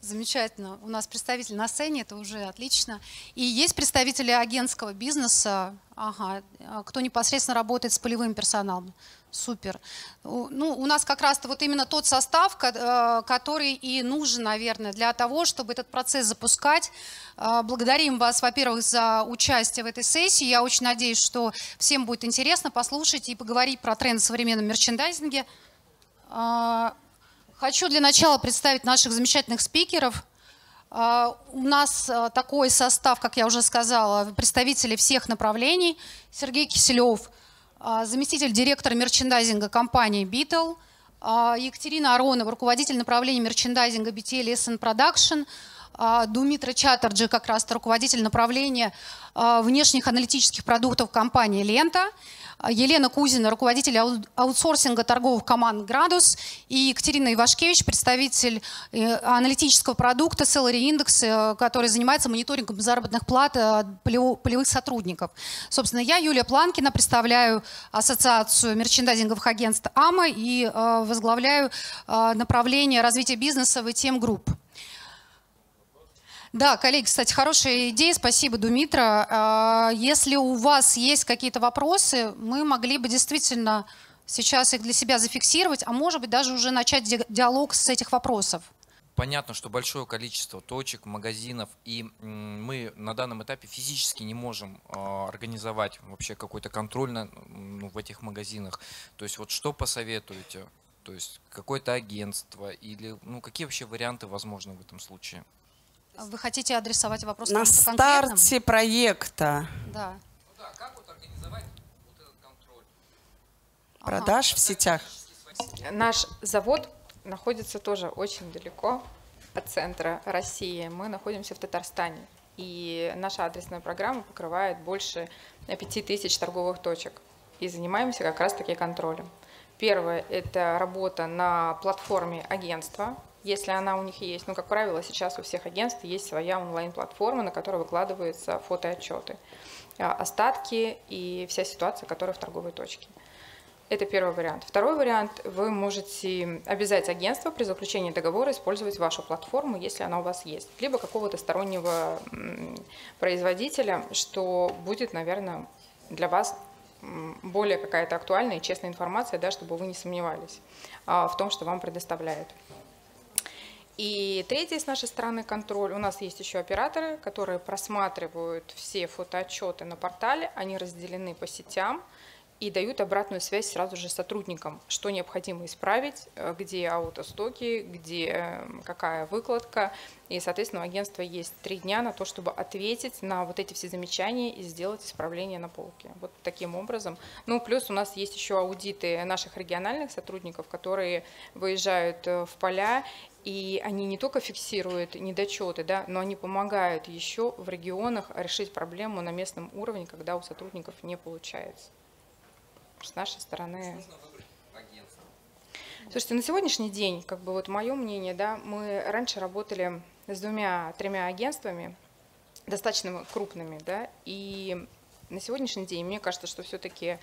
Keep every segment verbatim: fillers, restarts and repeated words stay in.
Замечательно. У нас представитель на сцене, это уже отлично. И есть представители агентского бизнеса, ага, кто непосредственно работает с полевым персоналом. Супер. Ну, у нас как раз-то вот именно тот состав, который и нужен, наверное, для того, чтобы этот процесс запускать. Благодарим вас, во-первых, за участие в этой сессии. Я очень надеюсь, что всем будет интересно послушать и поговорить про тренды в современном мерчендайзинге. Хочу для начала представить наших замечательных спикеров. У нас такой состав, как я уже сказала, представители всех направлений. Сергей Киселев, заместитель директора мерчендайзинга компании Beetle. Екатерина Аронова, руководитель направления мерчендайзинга би ти эл эс энд Production. Думитра Чаттерджи, как раз руководитель направления внешних аналитических продуктов компании «Лента». Елена Кузина, руководитель аутсорсинга торговых команд «Градус». И Екатерина Ивашкевич, представитель аналитического продукта Salary Index, который занимается мониторингом заработных плат полевых сотрудников. Собственно, я, Юлия Планкина, представляю ассоциацию мерчендайзинговых агентств АМА и возглавляю направление развития бизнеса в и ти эм Group. Да, коллеги, кстати, хорошая идея. Спасибо, Думитра. Если у вас есть какие-то вопросы, мы могли бы действительно сейчас их для себя зафиксировать, а может быть даже уже начать диалог с этих вопросов. Понятно, что большое количество точек, магазинов, и мы на данном этапе физически не можем организовать вообще какой-то контроль на, ну, в этих магазинах. То есть вот что посоветуете? То есть какое-то агентство или ну, какие вообще варианты возможны в этом случае? Вы хотите адресовать вопрос на старте проекта? Да. Ну да, как вот организовать вот этот контроль? Продаж ага. в сетях. Наш завод находится тоже очень далеко от центра России. Мы находимся в Татарстане. И наша адресная программа покрывает больше пяти тысяч торговых точек. И занимаемся как раз-таки контролем. Первое – это работа на платформе агентства. Если она у них есть, ну, как правило, сейчас у всех агентств есть своя онлайн-платформа, на которой выкладываются фотоотчеты, остатки и вся ситуация, которая в торговой точке. Это первый вариант. Второй вариант – вы можете обязать агентство при заключении договора использовать вашу платформу, если она у вас есть, либо какого-то стороннего производителя, что будет, наверное, для вас более какая-то актуальная и честная информация, да, чтобы вы не сомневались в том, что вам предоставляют. И третий с нашей стороны контроль. У нас есть еще операторы, которые просматривают все фотоотчеты на портале, они разделены по сетям и дают обратную связь сразу же сотрудникам, что необходимо исправить, где аутостоки, где какая выкладка. И, соответственно, у агентства есть три дня на то, чтобы ответить на вот эти все замечания и сделать исправление на полке. Вот таким образом. Ну, плюс у нас есть еще аудиты наших региональных сотрудников, которые выезжают в поля, и они не только фиксируют недочеты, да, но они помогают еще в регионах решить проблему на местном уровне, когда у сотрудников не получается. С нашей стороны. Слушайте, на сегодняшний день, как бы вот мое мнение, да, мы раньше работали с двумя-тремя агентствами, достаточно крупными, да, и на сегодняшний день мне кажется, что все-таки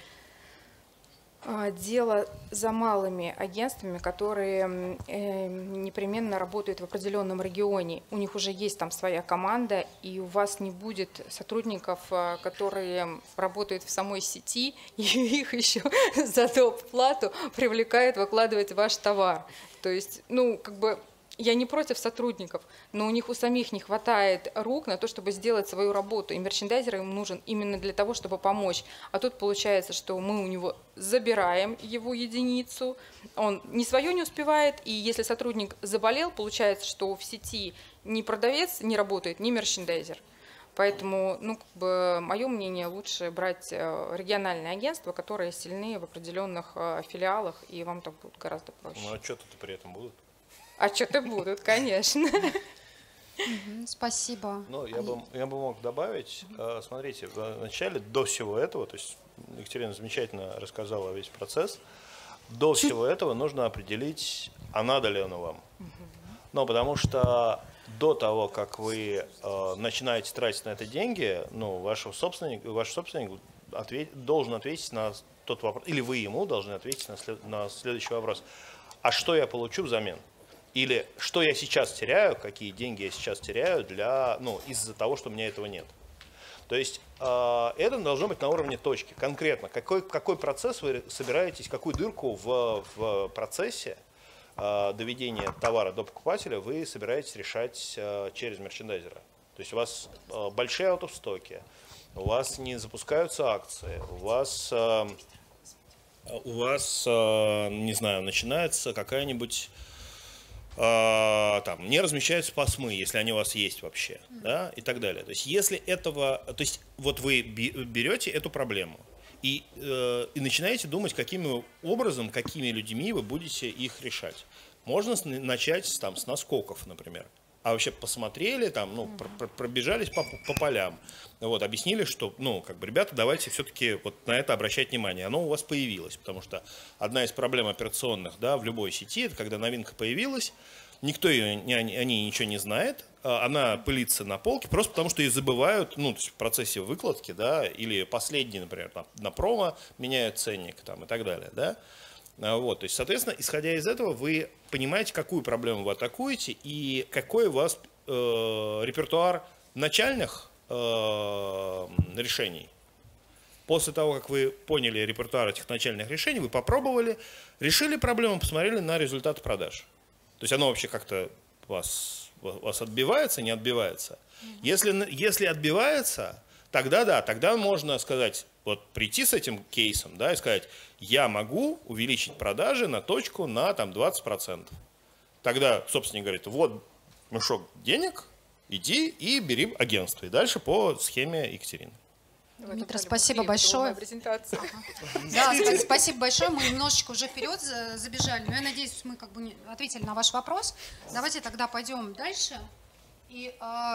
дело за малыми агентствами, которые непременно работают в определенном регионе. У них уже есть там своя команда, и у вас не будет сотрудников, которые работают в самой сети, и их еще за доп. Плату привлекают выкладывать ваш товар. То есть, ну, как бы... Я не против сотрудников, но у них у самих не хватает рук на то, чтобы сделать свою работу. И мерчендайзер им нужен именно для того, чтобы помочь. А тут получается, что мы у него забираем его единицу, он ни свое не успевает, и если сотрудник заболел, получается, что в сети ни продавец не работает, ни мерчендайзер. Поэтому, ну, как бы, мое мнение, лучше брать региональные агентства, которые сильны в определенных филиалах, и вам так будет гораздо проще. Ну, отчеты-то при этом будут? Отчеты будут, конечно. Спасибо. Ну, я бы, я бы мог добавить, смотрите, в начале, до всего этого, то есть Екатерина замечательно рассказала весь процесс, до всего этого нужно определить, а надо ли оно вам. Ну, потому что до того, как вы э, начинаете тратить на это деньги, ну, ваш собственник, ваш собственник ответ, должен ответить на тот вопрос, или вы ему должны ответить на, след, на следующий вопрос. А что я получу взамен? Или что я сейчас теряю, какие деньги я сейчас теряю для, ну, из-за того, что у меня этого нет. То есть э, это должно быть на уровне точки. Конкретно, какой, какой процесс вы собираетесь, какую дырку в, в процессе э, доведения товара до покупателя вы собираетесь решать э, через мерчендайзера. То есть у вас э, большие аутостоки, у вас не запускаются акции, у вас, э, у вас э, не знаю, начинается какая-нибудь... там, не размещаются пасмы, если они у вас есть вообще, да, и так далее. То есть, если этого, то есть, вот вы берете эту проблему и, э, и начинаете думать, каким образом, какими людьми вы будете их решать. Можно начать там, с наскоков, например. А вообще посмотрели, там, ну, про пробежались по, по полям, вот, объяснили, что, ну, как бы, ребята, давайте все-таки вот на это обращать внимание. Оно у вас появилось, потому что одна из проблем операционных, да, в любой сети, это когда новинка появилась, никто ее, не, о ней ничего не знает, она пылится на полке, просто потому что ее забывают, ну, то есть в процессе выкладки, да, или последний, например, на, на промо меняют ценник, там, и так далее, да. Вот, то есть, соответственно, исходя из этого, вы понимаете, какую проблему вы атакуете и какой у вас э, репертуар начальных э, решений. После того, как вы поняли репертуар этих начальных решений, вы попробовали, решили проблему, посмотрели на результат продаж. То есть оно вообще как-то вас, вас отбивается, не отбивается. Если, если отбивается, тогда да, тогда можно сказать, вот прийти с этим кейсом, да, и сказать, я могу увеличить продажи на точку на там, двадцать процентов. Тогда собственник говорит, вот мешок денег, иди и бери агентство. И дальше по схеме Екатерины. Дмитрий, спасибо большое. Да, спасибо большое. Мы немножечко уже вперед забежали, но я надеюсь, мы как бы ответили на ваш вопрос. Давайте тогда пойдем дальше. И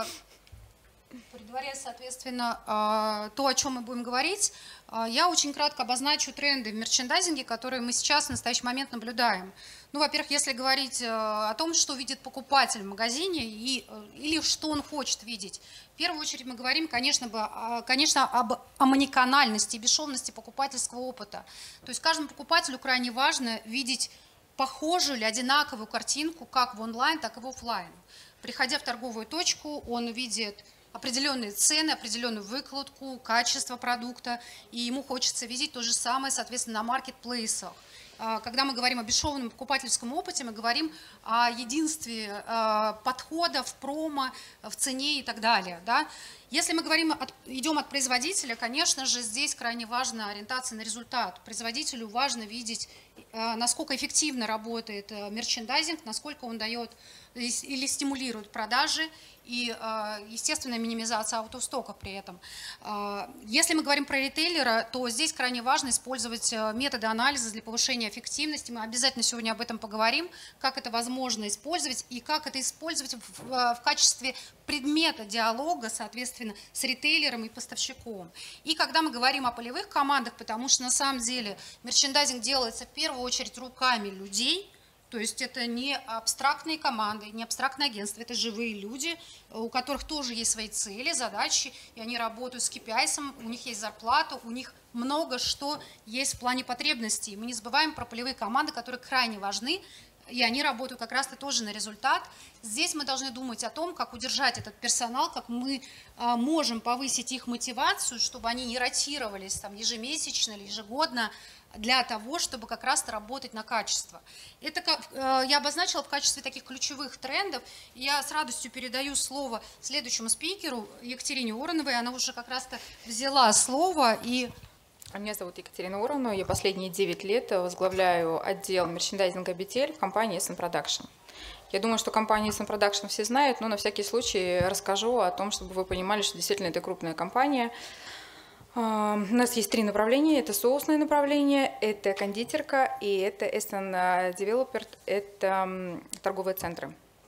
предваряя, соответственно, то, о чем мы будем говорить, я очень кратко обозначу тренды в мерчендайзинге, которые мы сейчас в настоящий момент наблюдаем. Ну, во-первых, если говорить о том, что видит покупатель в магазине и, или что он хочет видеть, в первую очередь мы говорим, конечно, конечно, об омниканальности и бесшовности покупательского опыта. То есть каждому покупателю крайне важно видеть похожую или одинаковую картинку как в онлайн, так и в офлайн. Приходя в торговую точку, он видит определенные цены, определенную выкладку, качество продукта, и ему хочется видеть то же самое, соответственно, на маркетплейсах. Когда мы говорим о бесшовном покупательском опыте, мы говорим о единстве подходов, промо, в цене и так далее. Да? Если мы говорим, от, идем от производителя, конечно же, здесь крайне важна ориентация на результат. Производителю важно видеть, насколько эффективно работает мерчендайзинг, насколько он дает или стимулирует продажи и, естественно, минимизация аутостоков при этом. Если мы говорим про ритейлера, то здесь крайне важно использовать методы анализа для повышения эффективности. Мы обязательно сегодня об этом поговорим, как это возможно использовать и как это использовать в, в качестве предмета диалога, соответственно, с ритейлером и поставщиком. И когда мы говорим о полевых командах, потому что на самом деле мерчендайзинг делается в первую очередь руками людей. То есть это не абстрактные команды, не абстрактные агентства, это живые люди, у которых тоже есть свои цели, задачи, и они работают с кей пи ай, у них есть зарплата, у них много что есть в плане потребностей. Мы не забываем про полевые команды, которые крайне важны, и они работают как раз-то тоже на результат. Здесь мы должны думать о том, как удержать этот персонал, как мы а, можем повысить их мотивацию, чтобы они не ротировались там, ежемесячно или ежегодно, для того, чтобы как раз работать на качество. Это э, я обозначила в качестве таких ключевых трендов. Я с радостью передаю слово следующему спикеру, Екатерине Уроновой. Она уже как раз-то взяла слово. И... Меня зовут Екатерина Уронова. Я последние девять лет возглавляю отдел мерчендайзинга би ти эл в компании эс эм Production. Я думаю, что компанию эс эм Production все знают, но на всякий случай расскажу о том, чтобы вы понимали, что действительно это крупная компания. У нас есть три направления. Это соусное направление, это кондитерка и это Eastern Developer, это торговые центры.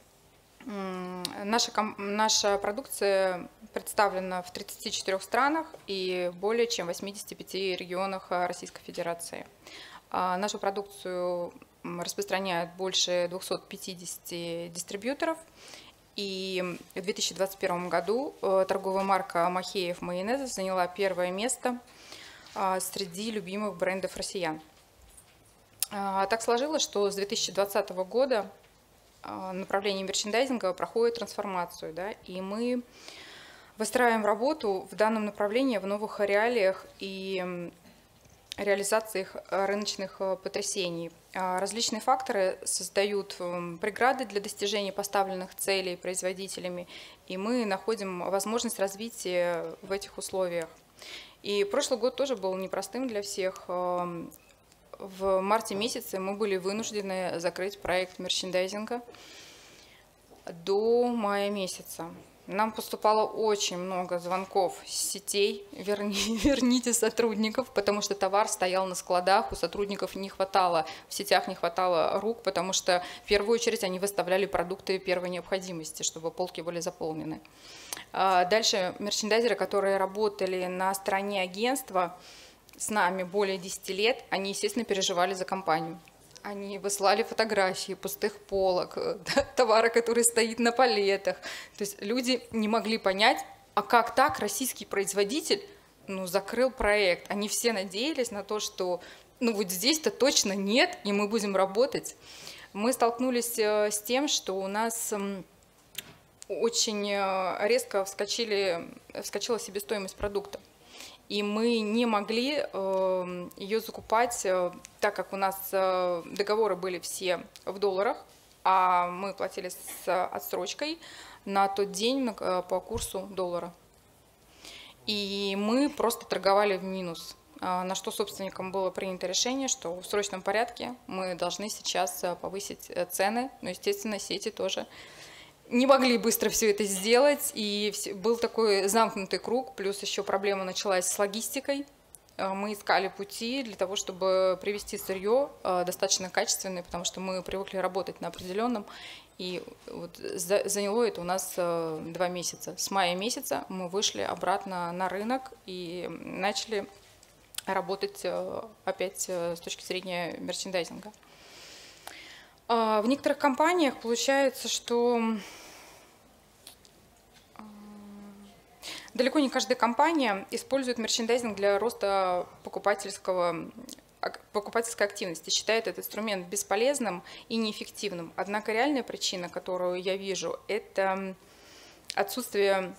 Наша, наша продукция представлена в тридцати четырёх странах и более чем в восьмидесяти пяти регионах Российской Федерации. Нашу продукцию распространяют больше двухсот пятидесяти дистрибьюторов. И в две тысячи двадцать первом году торговая марка Махеев майонез заняла первое место среди любимых брендов россиян. Так сложилось, что с две тысячи двадцатого года направление мерчендайзинга проходит трансформацию, да, и мы выстраиваем работу в данном направлении в новых реалиях и реализации их рыночных потрясений. Различные факторы создают преграды для достижения поставленных целей производителями, и мы находим возможность развития в этих условиях. И прошлый год тоже был непростым для всех. В марте месяце мы были вынуждены закрыть проект мерчендайзинга до мая месяца. Нам поступало очень много звонков с сетей, верни, верните сотрудников, потому что товар стоял на складах, у сотрудников не хватало, в сетях не хватало рук, потому что в первую очередь они выставляли продукты первой необходимости, чтобы полки были заполнены. Дальше мерчендайзеры, которые работали на стороне агентства с нами более десяти лет, они, естественно, переживали за компанию. Они выслали фотографии пустых полок, товара, который стоит на палетах. То есть люди не могли понять, а как так российский производитель ну, закрыл проект. Они все надеялись на то, что ну, вот здесь-то точно нет, и мы будем работать. Мы столкнулись с тем, что у нас очень резко вскочили, вскочила себестоимость продукта. И мы не могли э, ее закупать, э, так как у нас э, договоры были все в долларах, а мы платили с отсрочкой на тот день э, по курсу доллара. И мы просто торговали в минус, э, на что собственникам было принято решение, что в срочном порядке мы должны сейчас повысить цены, но, естественно, сети тоже не могли быстро все это сделать, и был такой замкнутый круг, плюс еще проблема началась с логистикой. Мы искали пути для того, чтобы привезти сырье достаточно качественное, потому что мы привыкли работать на определенном, и вот заняло это у нас два месяца. С мая месяца мы вышли обратно на рынок и начали работать опять с точки зрения мерчендайзинга. В некоторых компаниях получается, что далеко не каждая компания использует мерчендайзинг для роста покупательского, покупательской активности, считает этот инструмент бесполезным и неэффективным. Однако реальная причина, которую я вижу, это отсутствие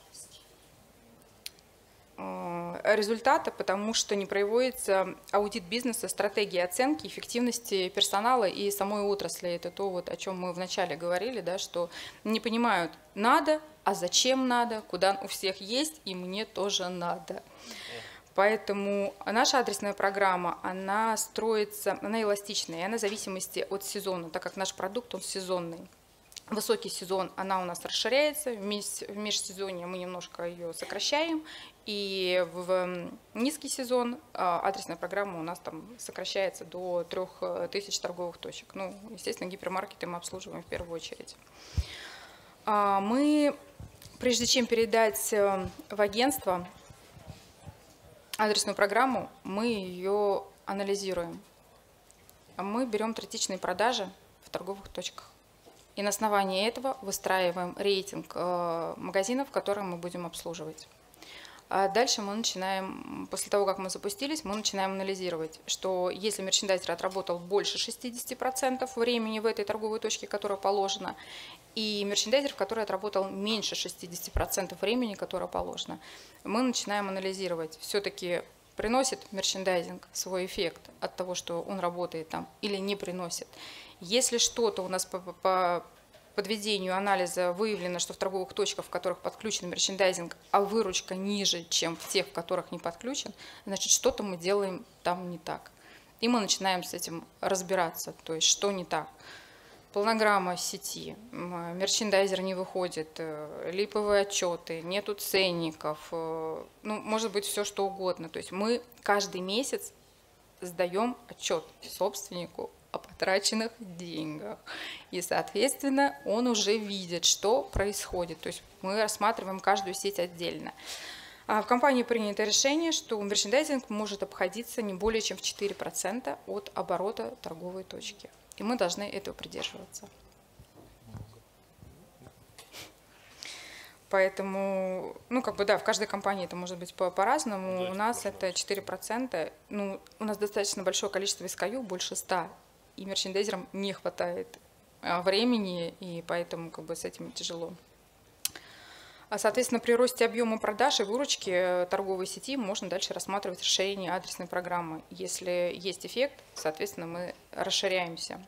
результата, потому что не проводится аудит бизнеса, стратегии оценки эффективности персонала и самой отрасли. Это то, вот, о чем мы вначале говорили, да, что не понимают, надо, а зачем надо, куда у всех есть, и мне тоже надо. Поэтому наша адресная программа, она строится, она эластичная, и она в зависимости от сезона, так как наш продукт, он сезонный. Высокий сезон, она у нас расширяется, в межсезонье мы немножко ее сокращаем, и в низкий сезон адресная программа у нас там сокращается до трёх тысяч торговых точек. Ну, естественно, гипермаркеты мы обслуживаем в первую очередь. Мы, прежде чем передать в агентство адресную программу, мы ее анализируем. Мы берем третичные продажи в торговых точках. И на основании этого выстраиваем рейтинг магазинов, которые мы будем обслуживать. А дальше мы начинаем, после того, как мы запустились, мы начинаем анализировать, что если мерчендайзер отработал больше шестидесяти процентов времени в этой торговой точке, которая положена, и мерчендайзер, который отработал меньше шестидесяти процентов времени, которое положено, мы начинаем анализировать, все-таки приносит мерчендайзинг свой эффект от того, что он работает там, или не приносит. Если что-то у нас по, по подведению анализа выявлено, что в торговых точках, в которых подключен мерчендайзинг, а выручка ниже, чем в тех, в которых не подключен, значит, что-то мы делаем там не так. И мы начинаем с этим разбираться, то есть что не так. Планограмма сети, мерчендайзер не выходит, липовые отчеты, нету ценников, ну, может быть, все что угодно. То есть мы каждый месяц сдаем отчет собственнику о потраченных деньгах. И, соответственно, он уже видит, что происходит. То есть мы рассматриваем каждую сеть отдельно. А в компании принято решение, что мерчендайзинг может обходиться не более чем в четыре процента от оборота торговой точки. И мы должны этого придерживаться. Поэтому, ну, как бы, да, в каждой компании это может быть по-разному. У нас это четыре процента. Ну, у нас достаточно большое количество эс кей ю, больше ста. И мерчендайзерам не хватает времени, и поэтому как бы с этим тяжело. Соответственно, при росте объема продаж и выручки торговой сети можно дальше рассматривать расширение адресной программы. Если есть эффект, соответственно, мы расширяемся.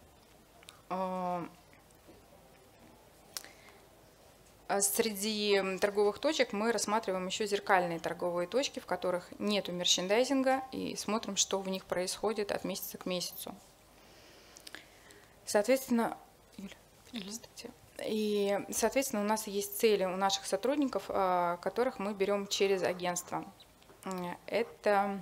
Среди торговых точек мы рассматриваем еще зеркальные торговые точки, в которых нет мерчендайзинга, и смотрим, что в них происходит от месяца к месяцу. Соответственно, Юля, и, соответственно, у нас есть цели у наших сотрудников, которых мы берем через агентство. Это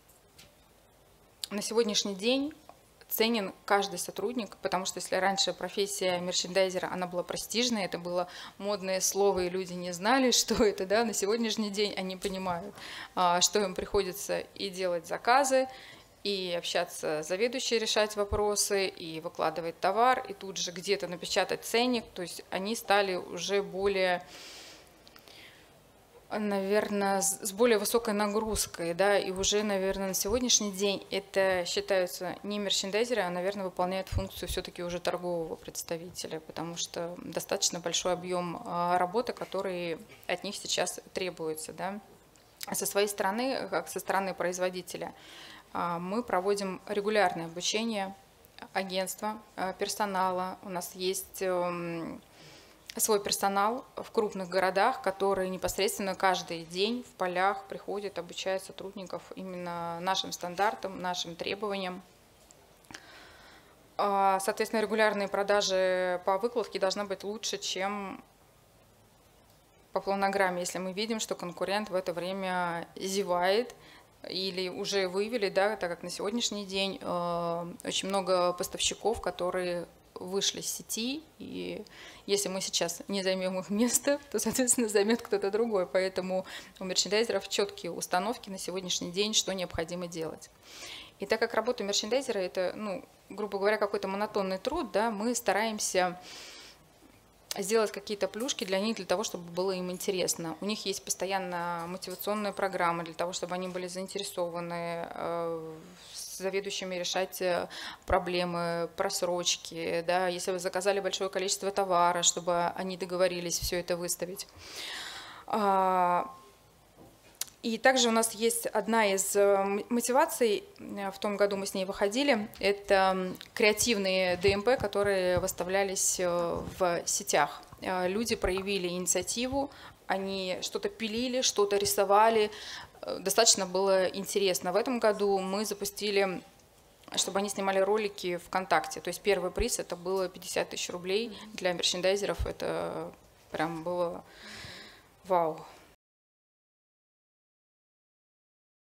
на сегодняшний день ценен каждый сотрудник, потому что если раньше профессия мерчендайзера, она была престижной, это было модное слово, и люди не знали, что это, да, на сегодняшний день они понимают, что им приходится и делать заказы, и общаться с заведующей, решать вопросы, и выкладывать товар, и тут же где-то напечатать ценник. То есть они стали уже более, наверное, с более высокой нагрузкой, да, и уже, наверное, на сегодняшний день это считаются не мерчендайзеры, а, наверное, выполняют функцию все-таки уже торгового представителя, потому что достаточно большой объем работы, который от них сейчас требуется, да. Со своей стороны, как со стороны производителя, мы проводим регулярное обучение агентства, персонала. У нас есть свой персонал в крупных городах, который непосредственно каждый день в полях приходит, обучает сотрудников именно нашим стандартам, нашим требованиям. Соответственно, регулярные продажи по выкладке должны быть лучше, чем по планограмме, если мы видим, что конкурент в это время зевает, или уже выявили, да, так как на сегодняшний день э, очень много поставщиков, которые вышли с сети, и если мы сейчас не займем их место, то, соответственно, займет кто-то другой. Поэтому у мерчендайзеров четкие установки на сегодняшний день, что необходимо делать. И так как работа мерчендайзера – это, ну, грубо говоря, какой-то монотонный труд, да, мы стараемся сделать какие-то плюшки для них, для того, чтобы было им интересно. У них есть постоянно мотивационная программа для того, чтобы они были заинтересованы э, с заведующими решать проблемы, просрочки, да, если вы заказали большое количество товара, чтобы они договорились все это выставить. И также у нас есть одна из мотиваций, в том году мы с ней выходили, это креативные ДМП, которые выставлялись в сетях. Люди проявили инициативу, они что-то пилили, что-то рисовали, достаточно было интересно. В этом году мы запустили, чтобы они снимали ролики ВКонтакте, то есть первый приз это было пятьдесят тысяч рублей, для мерчендайзеров это прям было вау.